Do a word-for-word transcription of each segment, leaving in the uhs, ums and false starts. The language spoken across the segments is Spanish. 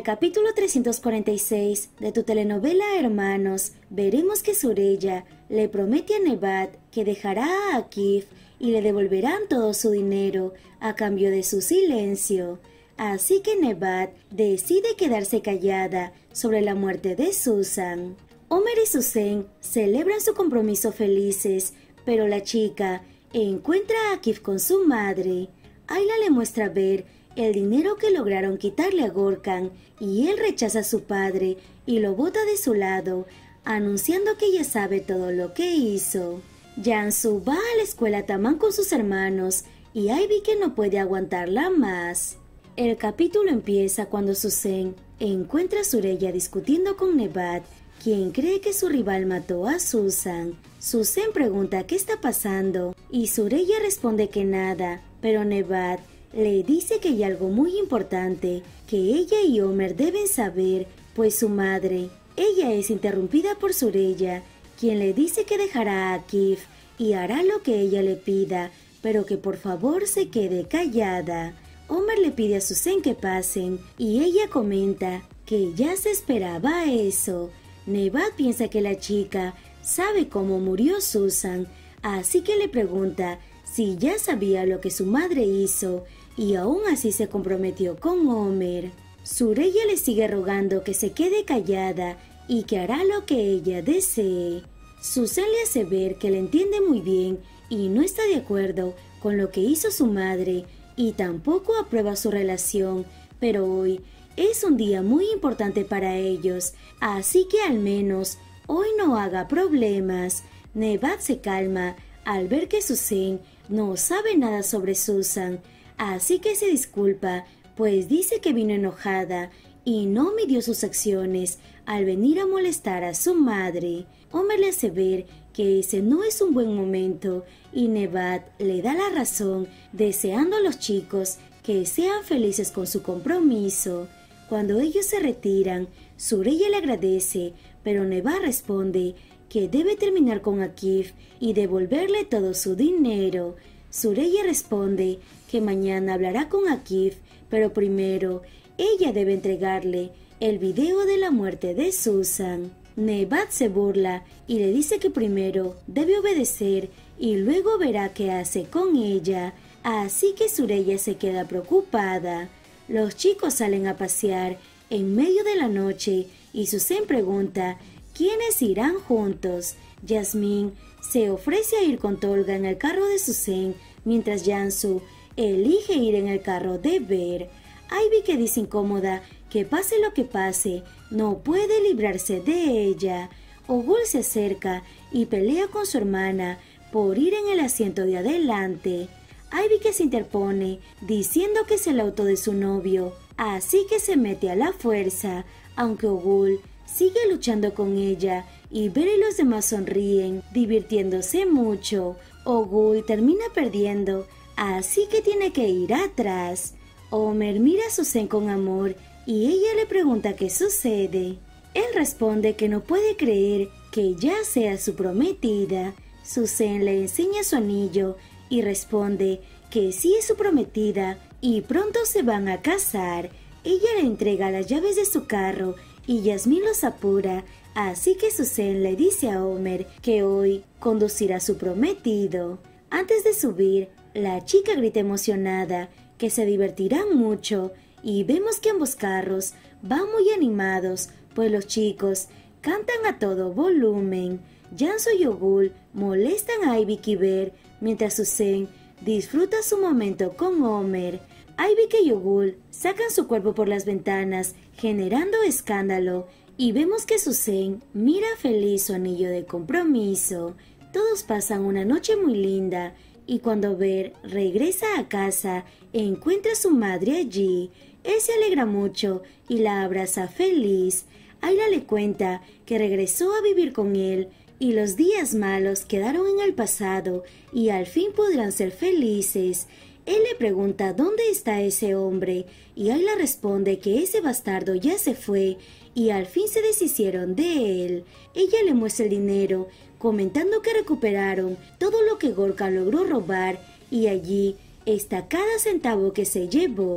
el capítulo trescientos cuarenta y seis de tu telenovela Hermanos, veremos que Süreyya le promete a Nebat que dejará a Akif y le devolverán todo su dinero a cambio de su silencio. Así que Nebat decide quedarse callada sobre la muerte de Susan. Homer y Susan celebran su compromiso felices, pero la chica encuentra a Akif con su madre. Ayla le muestra ver el dinero que lograron quitarle a Gorkhan y él rechaza a su padre y lo bota de su lado, anunciando que ella sabe todo lo que hizo. Jansu va a la escuela Tamán con sus hermanos y Ivy que no puede aguantarla más. El capítulo empieza cuando Susan encuentra a Süreyya discutiendo con Nebat, quien cree que su rival mató a Susan. Susan pregunta qué está pasando y Süreyya responde que nada, pero Nebat le dice que hay algo muy importante que ella y Homer deben saber, pues su madre, ella es interrumpida por Süreyya, quien le dice que dejará a Akif y hará lo que ella le pida, pero que por favor se quede callada. Homer le pide a Susan que pasen y ella comenta que ya se esperaba eso. Nebat piensa que la chica sabe cómo murió Susan, así que le pregunta si ya sabía lo que su madre hizo y aún así se comprometió con Homer. Süreyya le sigue rogando que se quede callada y que hará lo que ella desee. Susan le hace ver que le entiende muy bien y no está de acuerdo con lo que hizo su madre y tampoco aprueba su relación, pero hoy es un día muy importante para ellos, así que al menos hoy no haga problemas. Nebat se calma al ver que Susan no sabe nada sobre Susan, así que se disculpa, pues dice que vino enojada y no midió sus acciones al venir a molestar a su madre. Homer le hace ver que ese no es un buen momento y Nebat le da la razón, deseando a los chicos que sean felices con su compromiso. Cuando ellos se retiran, Süreyya le agradece, pero Nebat responde que debe terminar con Akif y devolverle todo su dinero. Süreyya responde que mañana hablará con Akif, pero primero ella debe entregarle el video de la muerte de Susan. Nebat se burla y le dice que primero debe obedecer y luego verá qué hace con ella, así que Süreyya se queda preocupada. Los chicos salen a pasear en medio de la noche y Susan pregunta quiénes irán juntos. Jasmine se ofrece a ir con Tolga en el carro de Susan, mientras Jansu elige ir en el carro de Bear. Ivy, que dice incómoda que pase lo que pase, no puede librarse de ella. Ogul se acerca y pelea con su hermana por ir en el asiento de adelante. Ivy que se interpone diciendo que es el auto de su novio, así que se mete a la fuerza, aunque Ogul sigue luchando con ella y Bear y los demás sonríen, divirtiéndose mucho. Ogul termina perdiendo, así que tiene que ir atrás. Homer mira a Susan con amor y ella le pregunta qué sucede. Él responde que no puede creer que ya sea su prometida. Susan le enseña su anillo y responde que sí es su prometida y pronto se van a casar. Ella le entrega las llaves de su carro y Jasmine los apura, así que Susan le dice a Homer que hoy conducirá a su prometido. Antes de subir, la chica grita emocionada que se divertirán mucho y vemos que ambos carros van muy animados, pues los chicos cantan a todo volumen. Jansu y Ogul molestan a Ivy y Bear, mientras Susan disfruta su momento con Homer. Ivy y Ogul sacan su cuerpo por las ventanas, generando escándalo, y vemos que Susan mira feliz su anillo de compromiso. Todos pasan una noche muy linda, y cuando Bear regresa a casa, encuentra a su madre allí. Él se alegra mucho y la abraza feliz. Ayla le cuenta que regresó a vivir con él y los días malos quedaron en el pasado y al fin podrán ser felices. Él le pregunta dónde está ese hombre y Ayla responde que ese bastardo ya se fue y al fin se deshicieron de él. Ella le muestra el dinero, comentando que recuperaron todo lo que Gorkhan logró robar y allí está cada centavo que se llevó.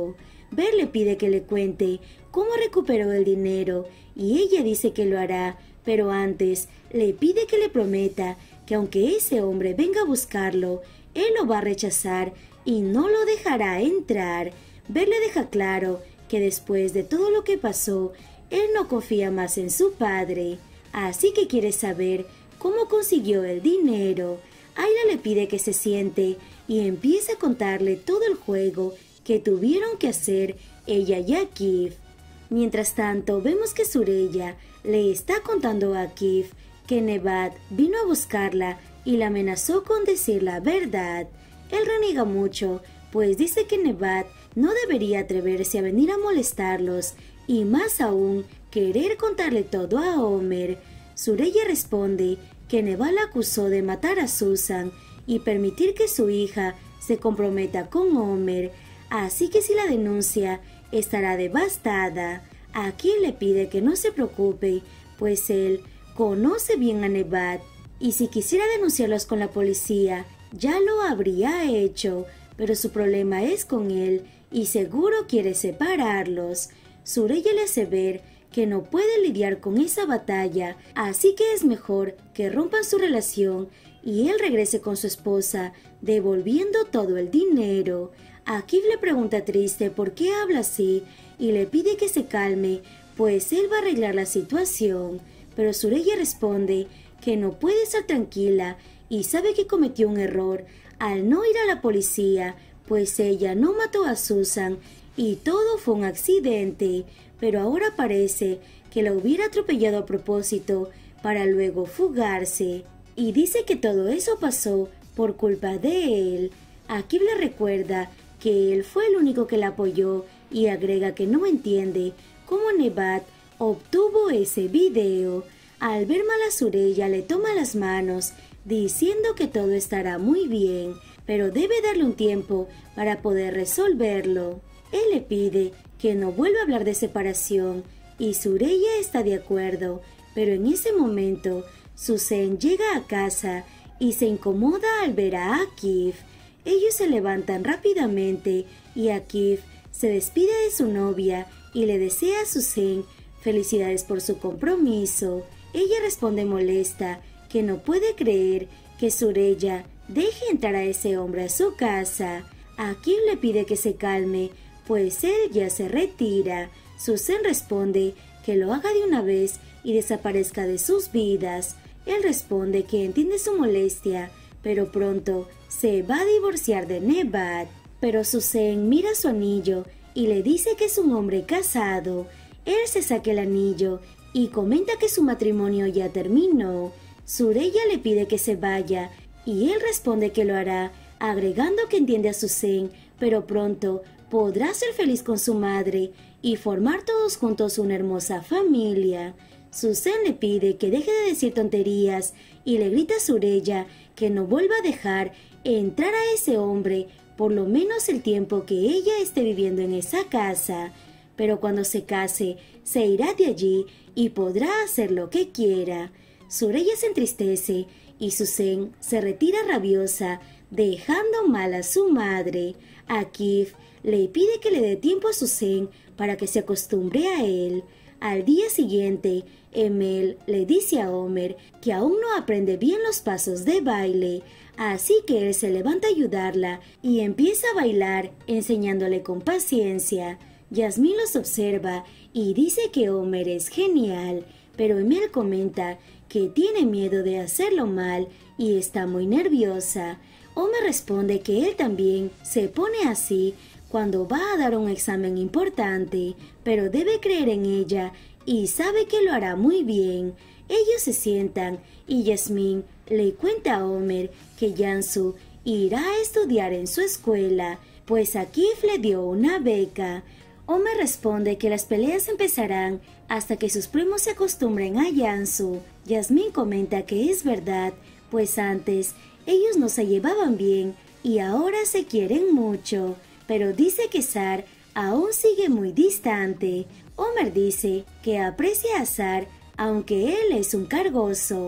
Ver le pide que le cuente cómo recuperó el dinero y ella dice que lo hará, pero antes le pide que le prometa que aunque ese hombre venga a buscarlo, él lo va a rechazar y no lo dejará entrar. Ver le deja claro que después de todo lo que pasó, él no confía más en su padre, así que quiere saber cómo consiguió el dinero. Ayla le pide que se siente y empieza a contarle todo el juego que tuvieron que hacer ella y Akif. Mientras tanto, vemos que Süreyya le está contando a Akif que Nebat vino a buscarla y la amenazó con decir la verdad. Él reniega mucho, pues dice que Nebat no debería atreverse a venir a molestarlos y más aún querer contarle todo a Omer. Süreyya responde que Nebat la acusó de matar a Susan y permitir que su hija se comprometa con Omer, así que si la denuncia estará devastada. Akif le pide que no se preocupe, pues él conoce bien a Nebat y si quisiera denunciarlos con la policía ya lo habría hecho, pero su problema es con él y seguro quiere separarlos. Süreyya le hace ver que no puede lidiar con esa batalla, así que es mejor que rompan su relación y él regrese con su esposa, devolviendo todo el dinero. Akif le pregunta triste por qué habla así y le pide que se calme, pues él va a arreglar la situación. Pero Süreyya responde que no puede estar tranquila y sabe que cometió un error al no ir a la policía, pues ella no mató a Susan y todo fue un accidente, pero ahora parece que la hubiera atropellado a propósito para luego fugarse, y dice que todo eso pasó por culpa de él. Akif le recuerda que él fue el único que la apoyó y agrega que no entiende cómo Nebat obtuvo ese video. Al ver mal a Süreyya le toma las manos diciendo que todo estará muy bien, pero debe darle un tiempo para poder resolverlo. Él le pide que no vuelva a hablar de separación y Süreyya está de acuerdo, pero en ese momento Susan llega a casa y se incomoda al ver a Akif. Ellos se levantan rápidamente y Akif se despide de su novia y le desea a Susan felicidades por su compromiso. Ella responde molesta que no puede creer que Süreyya deje entrar a ese hombre a su casa. Akif le pide que se calme, pues él ya se retira. Susan responde que lo haga de una vez y desaparezca de sus vidas. Él responde que entiende su molestia, pero pronto se va a divorciar de Nebat. Pero Susan mira su anillo y le dice que es un hombre casado. Él se saca el anillo y comenta que su matrimonio ya terminó. Süreyya le pide que se vaya y él responde que lo hará, agregando que entiende a Susan, pero pronto podrá ser feliz con su madre y formar todos juntos una hermosa familia. Susan le pide que deje de decir tonterías y le grita a Süreyya que no vuelva a dejar entrar a ese hombre por lo menos el tiempo que ella esté viviendo en esa casa. Pero cuando se case, se irá de allí y podrá hacer lo que quiera. Süreyya se entristece y Susan se retira rabiosa, dejando mal a su madre. Akif le pide que le dé tiempo a Susan para que se acostumbre a él. Al día siguiente, Emel le dice a Omer que aún no aprende bien los pasos de baile, así que él se levanta a ayudarla y empieza a bailar, enseñándole con paciencia. Yasmín los observa y dice que Omer es genial, pero Emel comenta que tiene miedo de hacerlo mal y está muy nerviosa. Omer responde que él también se pone así cuando va a dar un examen importante, pero debe creer en ella y sabe que lo hará muy bien. Ellos se sientan y Yasmín le cuenta a Omer que Yansu irá a estudiar en su escuela, pues Akif le dio una beca. Omer responde que las peleas empezarán hasta que sus primos se acostumbren a Yansu. Yasmín comenta que es verdad, pues antes ellos no se llevaban bien y ahora se quieren mucho, pero dice que Sar aún sigue muy distante. Omer dice que aprecia a Sar, aunque él es un cargoso.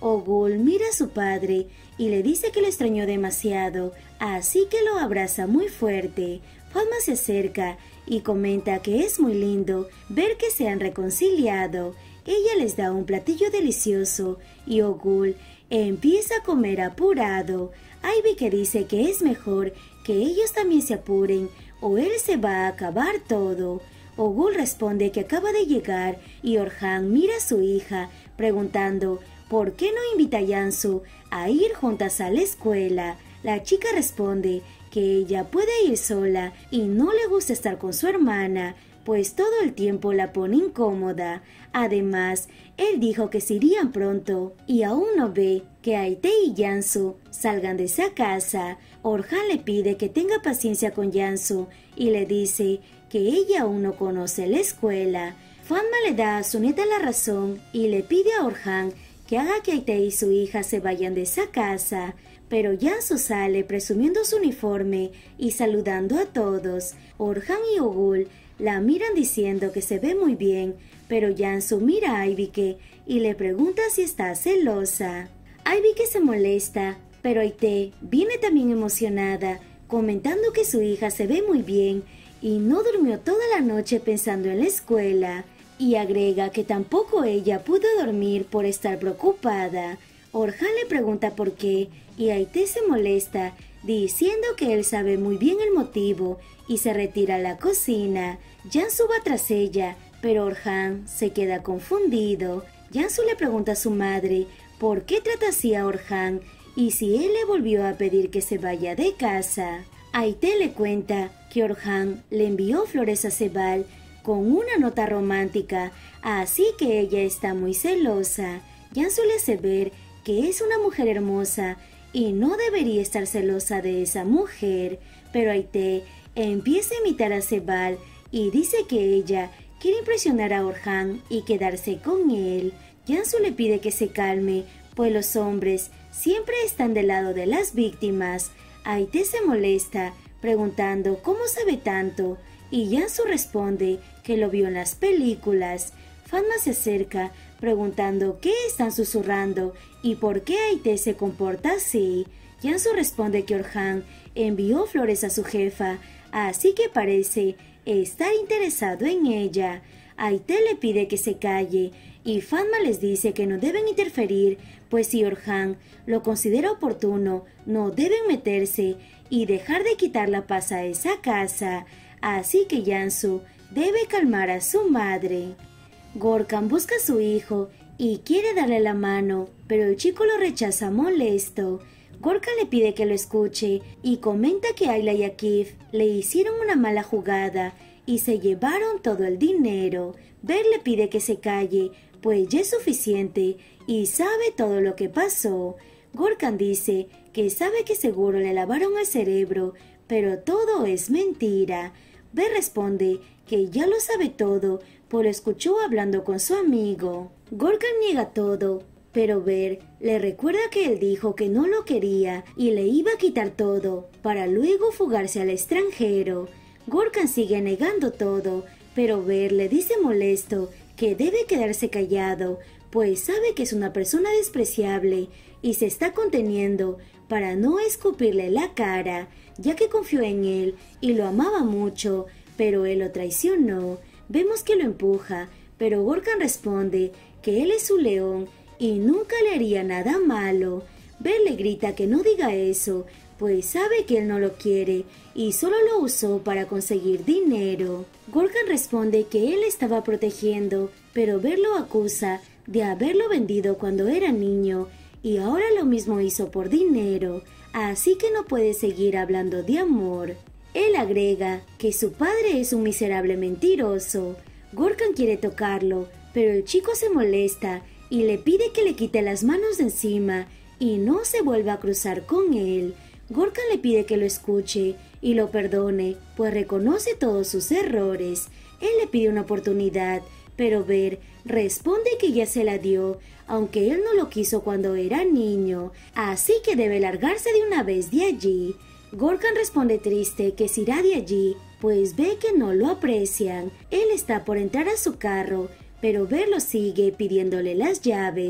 Ogul mira a su padre y le dice que lo extrañó demasiado, así que lo abraza muy fuerte. Fatma se acerca y comenta que es muy lindo ver que se han reconciliado. Ella les da un platillo delicioso y Ogul empieza a comer apurado. Ivy que dice que es mejor que ellos también se apuren o él se va a acabar todo. Ogul responde que acaba de llegar y Orhan mira a su hija preguntando ¿por qué no invita a Yansu a ir juntas a la escuela? La chica responde que ella puede ir sola y no le gusta estar con su hermana, pues todo el tiempo la pone incómoda. Además, él dijo que se irían pronto y aún no ve que Aite y Yansu salgan de esa casa. Orhan le pide que tenga paciencia con Yansu y le dice que ella aún no conoce la escuela. Fatma le da a su nieta la razón y le pide a Orhan que haga que Aite y su hija se vayan de esa casa, pero Yansu sale presumiendo su uniforme y saludando a todos. Orhan y Ogul la miran diciendo que se ve muy bien, pero Yansu mira a Aybike y le pregunta si está celosa. Aybike se molesta, pero Aite viene también emocionada, comentando que su hija se ve muy bien y no durmió toda la noche pensando en la escuela. Y agrega que tampoco ella pudo dormir por estar preocupada. Orhan le pregunta por qué y Aite se molesta, diciendo que él sabe muy bien el motivo y se retira a la cocina. Yansu va tras ella, pero Orhan se queda confundido. Yansu le pregunta a su madre por qué trata así a Orhan y si él le volvió a pedir que se vaya de casa. Aite le cuenta que Orhan le envió flores a Sebal con una nota romántica, así que ella está muy celosa. Yansu le hace ver que es una mujer hermosa y no debería estar celosa de esa mujer, pero Aite empieza a imitar a Sebal y dice que ella quiere impresionar a Orhan y quedarse con él. Yansu le pide que se calme, pues los hombres siempre están del lado de las víctimas. Aite se molesta, preguntando cómo sabe tanto, y Yansu responde que lo vio en las películas. Fatma se acerca preguntando qué están susurrando y por qué Aite se comporta así. Yansu responde que Orhan envió flores a su jefa, así que parece estar interesado en ella. Aite le pide que se calle y Fatma les dice que no deben interferir, pues si Orhan lo considera oportuno, no deben meterse y dejar de quitar la paz a esa casa. Así que Yansu debe calmar a su madre. Gorkhan busca a su hijo y quiere darle la mano, pero el chico lo rechaza molesto. Gorkhan le pide que lo escuche y comenta que Ayla y Akif le hicieron una mala jugada y se llevaron todo el dinero. Ver le pide que se calle, pues ya es suficiente y sabe todo lo que pasó. Gorkhan dice que sabe que seguro le lavaron el cerebro, pero todo es mentira. Ver responde que ya lo sabe todo, pues lo escuchó hablando con su amigo. Gorkhan niega todo, pero Ver le recuerda que él dijo que no lo quería y le iba a quitar todo, para luego fugarse al extranjero. Gorkhan sigue negando todo, pero Ver le dice molesto que debe quedarse callado, pues sabe que es una persona despreciable y se está conteniendo para no escupirle la cara, ya que confió en él y lo amaba mucho, pero él lo traicionó. Vemos que lo empuja, pero Gorkhan responde que él es su león y nunca le haría nada malo. Ver le grita que no diga eso, pues sabe que él no lo quiere y solo lo usó para conseguir dinero. Gorkhan responde que él estaba protegiendo, pero Ver lo acusa de haberlo vendido cuando era niño y ahora lo mismo hizo por dinero, así que no puede seguir hablando de amor. Él agrega que su padre es un miserable mentiroso. Gorkhan quiere tocarlo, pero el chico se molesta y le pide que le quite las manos de encima y no se vuelva a cruzar con él. Gorkhan le pide que lo escuche y lo perdone, pues reconoce todos sus errores. Él le pide una oportunidad, pero Ver responde que ya se la dio, aunque él no lo quiso cuando era niño, así que debe largarse de una vez de allí. Gorkhan responde triste que se irá de allí, pues ve que no lo aprecian. Él está por entrar a su carro, pero Ver lo sigue pidiéndole las llaves,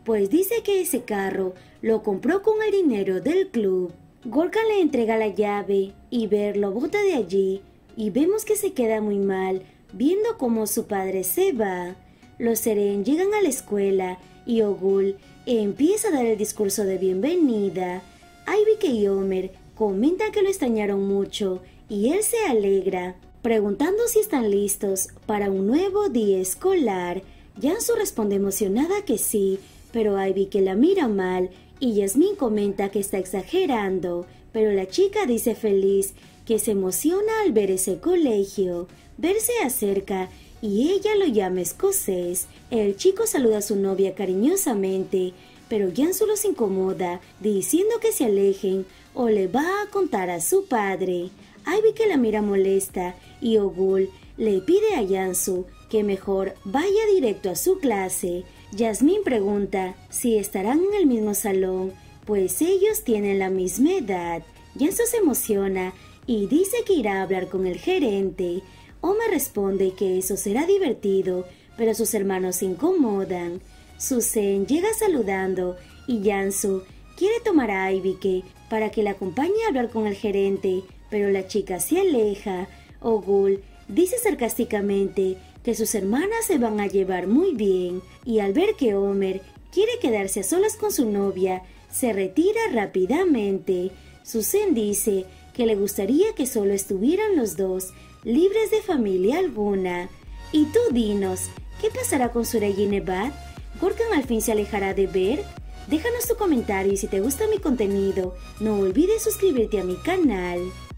pues dice que ese carro lo compró con el dinero del club. Gorka le entrega la llave y Ver lo bota de allí y vemos que se queda muy mal viendo cómo su padre se va. Los Seren llegan a la escuela y Ogul empieza a dar el discurso de bienvenida. Aivike y Homer comentan que lo extrañaron mucho y él se alegra, preguntando si están listos para un nuevo día escolar. Jansu responde emocionada que sí, pero Aivike la mira mal y Yasmín comenta que está exagerando, pero la chica dice feliz que se emociona al ver ese colegio. Ver se acerca y ella lo llama escocés. El chico saluda a su novia cariñosamente, pero Jansu los incomoda diciendo que se alejen o le va a contar a su padre. Aivike la mira molesta y Ogul le pide a Jansu que mejor vaya directo a su clase. Yasmín pregunta si estarán en el mismo salón, pues ellos tienen la misma edad. Jansu se emociona y dice que irá a hablar con el gerente. Homer responde que eso será divertido, pero sus hermanos se incomodan. Susan llega saludando y Jansu quiere tomar a Aivike para que la acompañe a hablar con el gerente, pero la chica se aleja. Ogul dice sarcásticamente que sus hermanas se van a llevar muy bien, y al ver que Homer quiere quedarse a solas con su novia, se retira rápidamente. Susan dice que le gustaría que solo estuvieran los dos, libres de familia alguna. Y tú dinos, ¿qué pasará con Suraya y Nebat? ¿Gorkan al fin se alejará de Ver? Déjanos tu comentario y si te gusta mi contenido, no olvides suscribirte a mi canal.